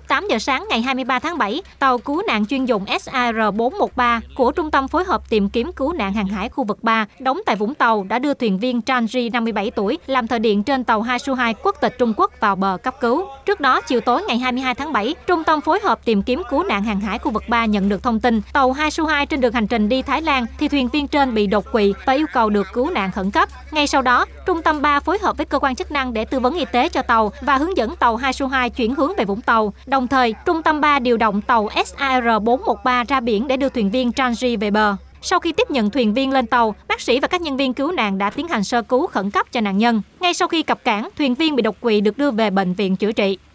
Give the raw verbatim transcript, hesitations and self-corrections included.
Lúc tám giờ sáng ngày hai mươi ba tháng bảy, tàu cứu nạn chuyên dụng S A R bốn một ba của Trung tâm phối hợp tìm kiếm cứu nạn hàng hải khu vực ba đóng tại Vũng Tàu đã đưa thuyền viên Trang Ji năm mươi bảy tuổi làm thợ điện trên tàu Hai Su Hai quốc tịch Trung Quốc vào bờ cấp cứu. Trước đó, chiều tối ngày hai mươi hai tháng bảy, Trung tâm phối hợp tìm kiếm cứu nạn hàng hải khu vực ba nhận được thông tin tàu Hai Su Hai trên đường hành trình đi Thái Lan thì thuyền viên trên bị đột quỵ và yêu cầu được cứu nạn khẩn cấp. Ngay sau đó, Trung tâm ba phối hợp với cơ quan chức năng để tư vấn y tế cho tàu và hướng dẫn tàu Hai Su Hai chuyển hướng về Vũng Tàu. Đồng thời, Trung tâm ba điều động tàu S A R bốn một ba ra biển để đưa thuyền viên Trang Ji về bờ. Sau khi tiếp nhận thuyền viên lên tàu, bác sĩ và các nhân viên cứu nạn đã tiến hành sơ cứu khẩn cấp cho nạn nhân. Ngay sau khi cập cảng, thuyền viên bị đột quỵ được đưa về bệnh viện chữa trị.